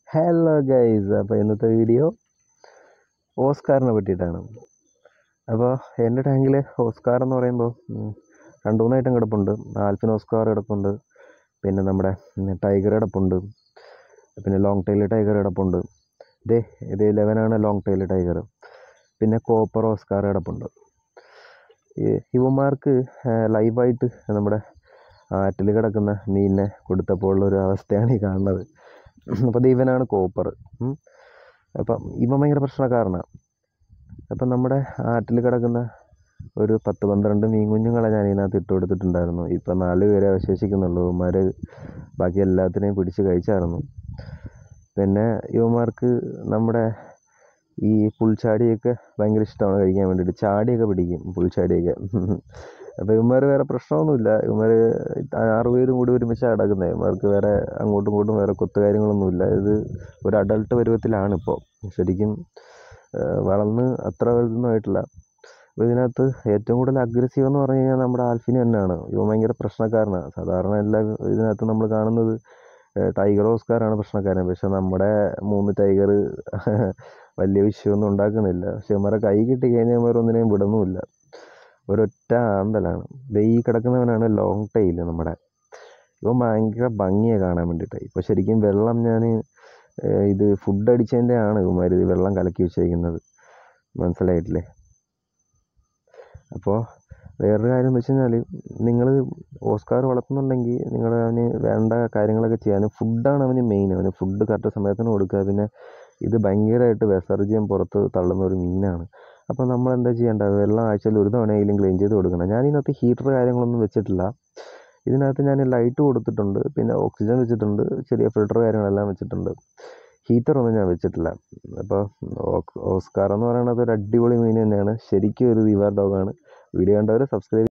Hello guys, അപ്പോൾ ഇന്നത്തെ video ഓസ്കാറിനെ പറ്റിയിട്ടാണ്. അപ്പോൾ എൻ്റെ ടാങ്കിൽ ഓസ്കാർ എന്ന് പറയുമ്പോൾ രണ്ട് മൂന്ന് ഐറ്റം കിടപ്പുണ്ട്. ആൽഫിൻ ഓസ്കാർ കിടപ്പുണ്ട്, പിന്നെ നമ്മുടെ ടൈഗർ കിടപ്പുണ്ട്, പിന്നെ ലോങ് ടൈൽ ടൈഗർ കിടപ്പുണ്ട്. ഇത് 11 ലോങ് ടൈൽ ടൈഗർ. പിന്നെ കോപ്പർ ഓസ്കാർ കിടപ്പുണ്ട്. ഇവന്മാർക്ക് ലൈവായിട്ട് നമ്മുടെ ആറ്റിൽ കിടക്കുന്ന മീനിനെ കൊടുത്തപ്പോൾ ഉള്ളൊരു അവസ്ഥയാണ് ഈ കാണുന്നത്. അപ്പോൾ ഇവനാണ് കോപ്പർ. അപ്പം ഇവൻ ഭയങ്കര പ്രശ്നക്കാരനാണ്. അപ്പം നമ്മുടെ ആറ്റിൽ കിടക്കുന്ന ഒരു 10-12 മീൻ കുഞ്ഞുങ്ങളെ ഞാൻ ഇതിനകത്ത് ഇട്ട് കൊടുത്തിട്ടുണ്ടായിരുന്നു. ഇപ്പം 4 പേരെ അവശേഷിക്കുന്നുള്ളൂ. ഇവന്മാർ ബാക്കി എല്ലാത്തിനെയും പിടിച്ച് കഴിച്ചായിരുന്നു. പിന്നെ ഇവന്മാർക്ക് നമ്മുടെ ഈ പുൽച്ചാടിയൊക്കെ ഭയങ്കര ഇഷ്ടമാണ് കഴിക്കാൻ വേണ്ടിയിട്ട്. ചാടിയൊക്കെ പിടിക്കും, പുൽച്ചാടിയൊക്കെ. അപ്പോൾ ഇവന്മാർ വേറെ പ്രശ്നമൊന്നുമില്ല. ഇവന്മാർ 6 പേരും കൂടി ഒരുമിച്ചാണ് കിടക്കുന്നത്. ഇവന്മാർക്ക് വേറെ അങ്ങോട്ടും ഇങ്ങോട്ടും വേറെ കൊത്തു കാര്യങ്ങളൊന്നുമില്ല. ഇത് ഒരു അഡൾട്ട് പരുവത്തിലാണ് ഇപ്പോൾ. ശരിക്കും വളർന്ന് അത്ര വലുതൊന്നും ആയിട്ടില്ല. അപ്പോൾ ഇതിനകത്ത് ഏറ്റവും കൂടുതൽ അഗ്രസീവ് എന്ന് പറഞ്ഞു കഴിഞ്ഞാൽ നമ്മുടെ ആൽഫിന് തന്നെയാണ്. ഇവൻ ഭയങ്കര പ്രശ്നക്കാരനാണ്. സാധാരണ എല്ലാ ഇതിനകത്ത് നമ്മൾ കാണുന്നത് ടൈഗർ ഓസ്കാറാണ് പ്രശ്നക്കാരൻ. പക്ഷെ നമ്മുടെ 3 ടൈഗർ വലിയ വിഷയമൊന്നും ഉണ്ടാക്കുന്നില്ല. പക്ഷെ ഇവന്മാരെ കൈ കിട്ടി കഴിഞ്ഞാൽ ഇവന്മാരൊന്നിനെയും വിടുന്നുമില്ല. ഒരൊറ്റ ആന്തലാണ്. ഈ കിടക്കുന്നവനാണ് ലോങ് ടൈൽ നമ്മുടെ. ഇവൻ ഭയങ്കര ഭംഗിയാണ് കാണാൻ വേണ്ടിയിട്ട്. ഇപ്പോൾ ശരിക്കും വെള്ളം ഞാൻ ഇത് ഫുഡ് അടിച്ചതിൻ്റെ ആണ് ഇവന്മാർ ഇത് വെള്ളം കലക്കി വെച്ചേക്കുന്നത്. മനസ്സിലായിട്ടില്ലേ? അപ്പോൾ വേറൊരു കാര്യം എന്ന് വെച്ച് കഴിഞ്ഞാൽ, നിങ്ങൾ ഓസ്കാർ വളർത്തുന്നുണ്ടെങ്കിൽ നിങ്ങൾ അവന് വേണ്ട കാര്യങ്ങളൊക്കെ ചെയ്യാൻ. ഫുഡാണ് അവന് മെയിൻ. അവന് ഫുഡ് കറക്റ്റ് സമയത്തിന് കൊടുക്കുക. പിന്നെ ഇത് ഭയങ്കരമായിട്ട് വിസർജ്യം പുറത്ത് തള്ളുന്ന ഒരു മീനാണ്. അപ്പോൾ നമ്മൾ എന്താ ചെയ്യേണ്ടത്? വെള്ളം ആഴ്ചയിൽ ഒരു തവണയെങ്കിലും ക്ലീൻ ചെയ്ത് കൊടുക്കണം. ഞാൻ ഇതിനകത്ത് ഹീറ്റർ കാര്യങ്ങളൊന്നും വെച്ചിട്ടില്ല. ഇതിനകത്ത് ഞാൻ ലൈറ്റ് കൊടുത്തിട്ടുണ്ട്, പിന്നെ ഓക്സിജൻ വെച്ചിട്ടുണ്ട്, ചെറിയ ഫിൽറ്റർ കാര്യങ്ങളെല്ലാം വെച്ചിട്ടുണ്ട്. ഹീറ്ററൊന്നും ഞാൻ വെച്ചിട്ടില്ല. അപ്പോൾ ഓസ്കാർ എന്ന് പറയുന്നത് ഒരു അടിപൊളി മീൻ തന്നെയാണ്. ശരിക്കും ഒരു റിവർ ഡോഗാണ്. വീഡിയോ കണ്ടവർ സബ്സ്ക്രൈബ്